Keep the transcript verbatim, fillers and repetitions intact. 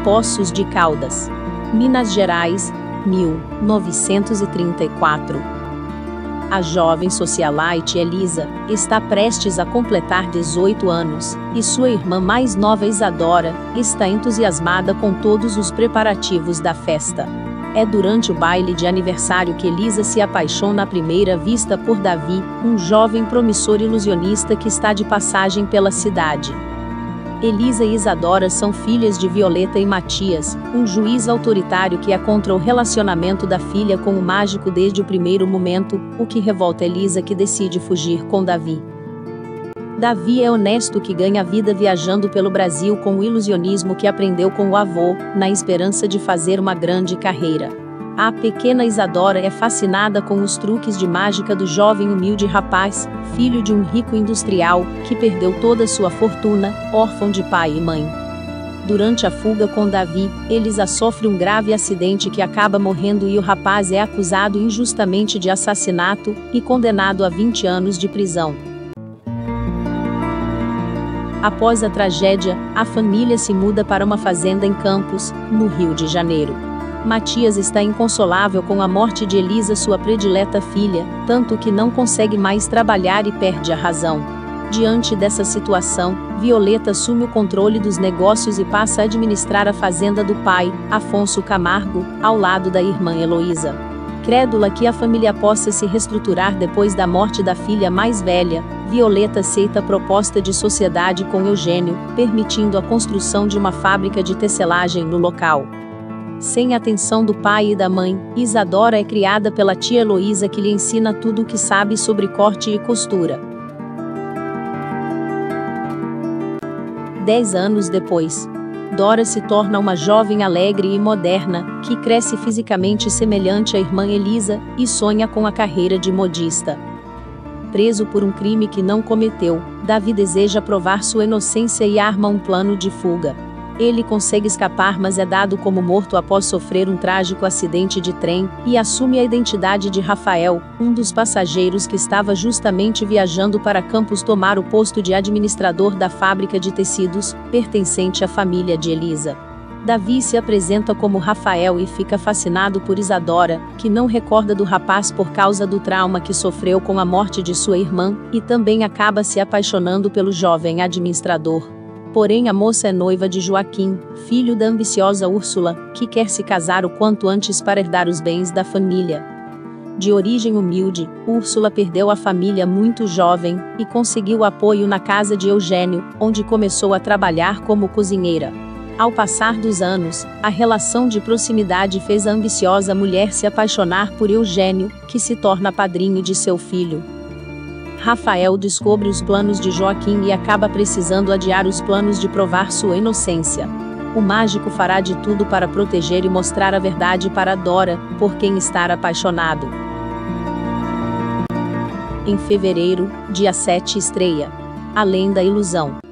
Poços de Caldas, Minas Gerais, mil novecentos e trinta e quatro. A jovem socialite Elisa está prestes a completar dezoito anos, e sua irmã mais nova Isadora está entusiasmada com todos os preparativos da festa. É durante o baile de aniversário que Elisa se apaixona à primeira vista por Davi, um jovem promissor ilusionista que está de passagem pela cidade. Elisa e Isadora são filhas de Violeta e Matias, um juiz autoritário que é contra o relacionamento da filha com o mágico desde o primeiro momento, o que revolta Elisa, que decide fugir com Davi. Davi é honesto que ganha vida viajando pelo Brasil com o ilusionismo que aprendeu com o avô, na esperança de fazer uma grande carreira. A pequena Isadora é fascinada com os truques de mágica do jovem humilde rapaz, filho de um rico industrial, que perdeu toda sua fortuna, órfão de pai e mãe. Durante a fuga com Davi, Elisa sofre um grave acidente que acaba morrendo e o rapaz é acusado injustamente de assassinato e condenado a vinte anos de prisão. Após a tragédia, a família se muda para uma fazenda em Campos, no Rio de Janeiro. Matias está inconsolável com a morte de Elisa, sua predileta filha, tanto que não consegue mais trabalhar e perde a razão. Diante dessa situação, Violeta assume o controle dos negócios e passa a administrar a fazenda do pai, Afonso Camargo, ao lado da irmã Heloísa. Crédula que a família possa se reestruturar depois da morte da filha mais velha, Violeta aceita a proposta de sociedade com Eugênio, permitindo a construção de uma fábrica de tecelagem no local. Sem a atenção do pai e da mãe, Isadora é criada pela tia Heloísa, que lhe ensina tudo o que sabe sobre corte e costura. Dez anos depois, Dora se torna uma jovem alegre e moderna, que cresce fisicamente semelhante à irmã Elisa, e sonha com a carreira de modista. Preso por um crime que não cometeu, Davi deseja provar sua inocência e arma um plano de fuga. Ele consegue escapar, mas é dado como morto após sofrer um trágico acidente de trem, e assume a identidade de Rafael, um dos passageiros que estava justamente viajando para Campos tomar o posto de administrador da fábrica de tecidos, pertencente à família de Elisa. Davi se apresenta como Rafael e fica fascinado por Isadora, que não recorda do rapaz por causa do trauma que sofreu com a morte de sua irmã, e também acaba se apaixonando pelo jovem administrador. Porém, a moça é noiva de Joaquim, filho da ambiciosa Úrsula, que quer se casar o quanto antes para herdar os bens da família. De origem humilde, Úrsula perdeu a família muito jovem, e conseguiu apoio na casa de Eugênio, onde começou a trabalhar como cozinheira. Ao passar dos anos, a relação de proximidade fez a ambiciosa mulher se apaixonar por Eugênio, que se torna padrinho de seu filho. Rafael descobre os planos de Joaquim e acaba precisando adiar os planos de provar sua inocência. O mágico fará de tudo para proteger e mostrar a verdade para Dora, por quem está apaixonado. Em fevereiro, dia sete, estreia A Lenda da Ilusão.